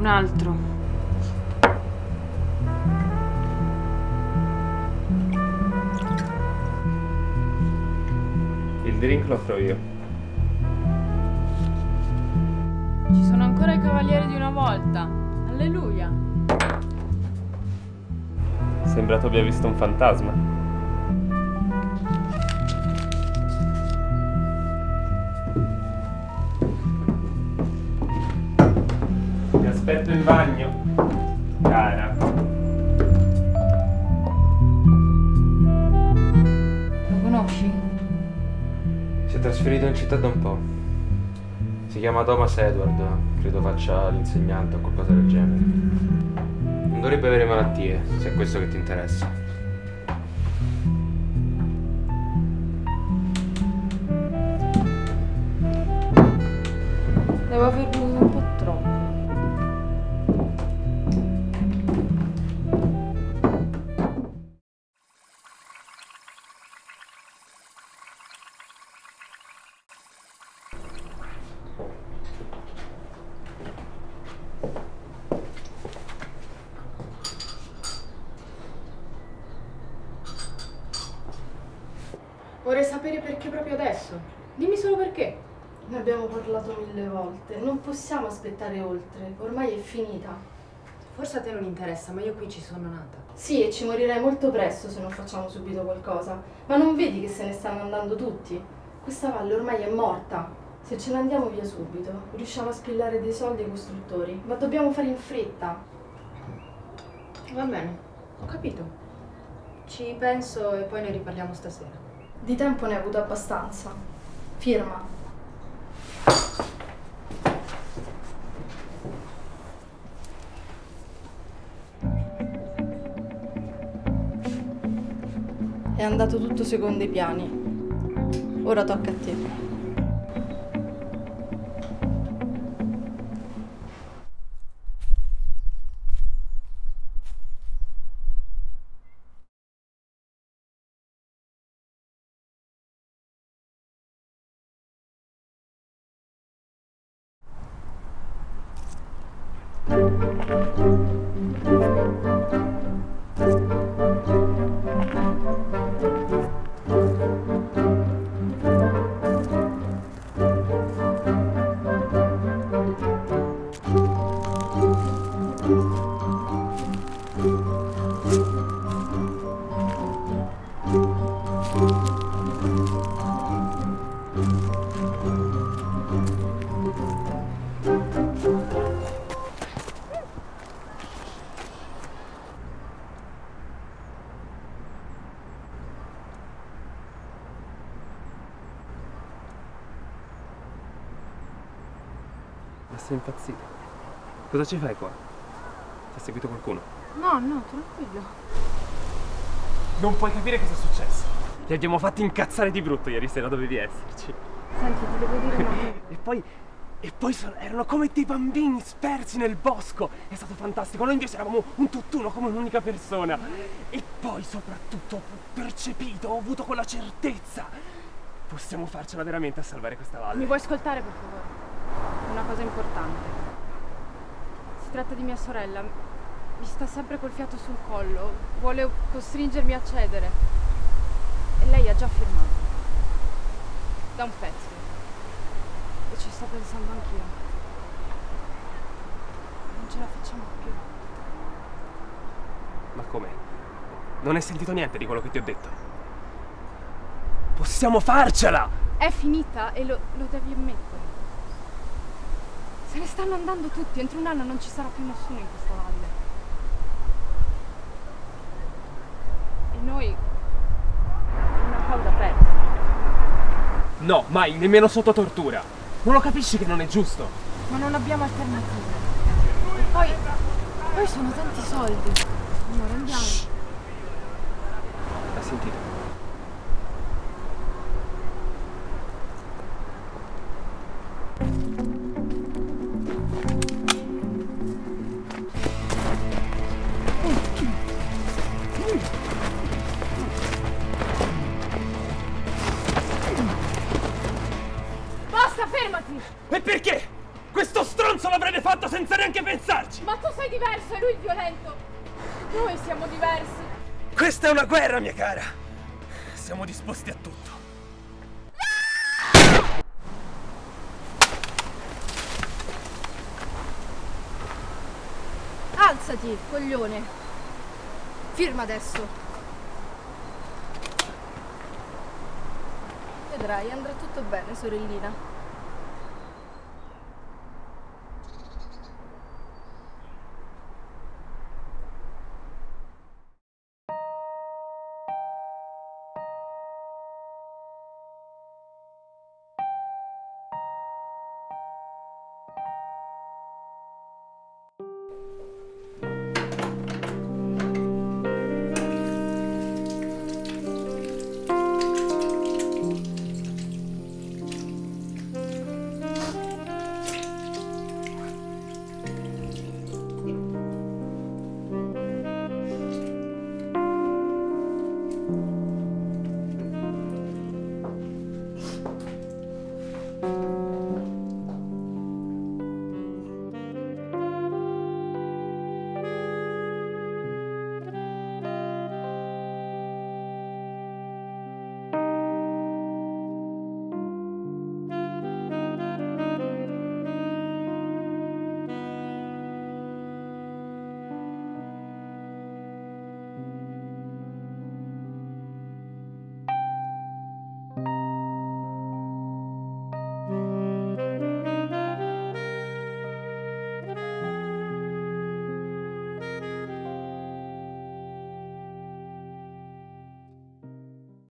Un altro. Il drink lo offro io. Ci sono ancora i cavalieri di una volta. Alleluia. Sembra tu abbia visto un fantasma. Ti aspetto in bagno, cara. Lo conosci? Si è trasferito in città da un po'. Si chiama Thomas Edward, credo faccia l'insegnante o qualcosa del genere. Non dovrebbe avere malattie, se è questo che ti interessa. Devo aver bevuto un po' troppo. Vorrei sapere perché proprio adesso. Dimmi solo perché. Ne abbiamo parlato 1000 volte, non possiamo aspettare oltre, ormai è finita. Forse a te non interessa, ma io qui ci sono nata. Sì, e ci morirei molto presto se non facciamo subito qualcosa, ma non vedi che se ne stanno andando tutti? Questa valle ormai è morta. Se ce ne andiamo via subito, riusciamo a spillare dei soldi ai costruttori, ma dobbiamo fare in fretta. Va bene, ho capito. Ci penso e poi ne riparliamo stasera. Di tempo ne hai avuto abbastanza. Firma. È andato tutto secondo i piani. Ora tocca a te. Ma sei impazzito? Cosa ci fai qua? Ti ha seguito qualcuno? No, no, tranquillo. Non puoi capire cosa è successo. Li abbiamo fatti incazzare di brutto ieri sera, dovevi esserci. Senti, ti devo dire una cosa. E poi erano come dei bambini spersi nel bosco. È stato fantastico. Noi invece eravamo un tutt'uno, come un'unica persona. E poi soprattutto ho percepito, ho avuto quella certezza. Possiamo farcela veramente a salvare questa valle. Mi vuoi ascoltare, per favore? Una cosa importante. Si tratta di mia sorella. Mi sta sempre col fiato sul collo. Vuole costringermi a cedere. E lei ha già firmato. Da un pezzo. E ci sto pensando anch'io. Non ce la facciamo più. Ma come? Non hai sentito niente di quello che ti ho detto? Possiamo farcela! È finita e lo devi ammettere. Se ne stanno andando tutti. Entro un anno non ci sarà più nessuno in questa valle. E noi... una causa persa. No, mai, nemmeno sotto tortura. Non lo capisci che non è giusto? Ma non abbiamo alternative. E poi sono tanti soldi. Amore, andiamo. Hai sentito? Basta, fermati! E perché? Questo stronzo l'avrebbe fatto fatto senza neanche pensarci! Ma tu sei diverso e lui è violento! Noi siamo diversi! Questa è una guerra, mia cara! Siamo disposti a tutto. Alzati, coglione. Firma adesso. Vedrai, andrà tutto bene, sorellina.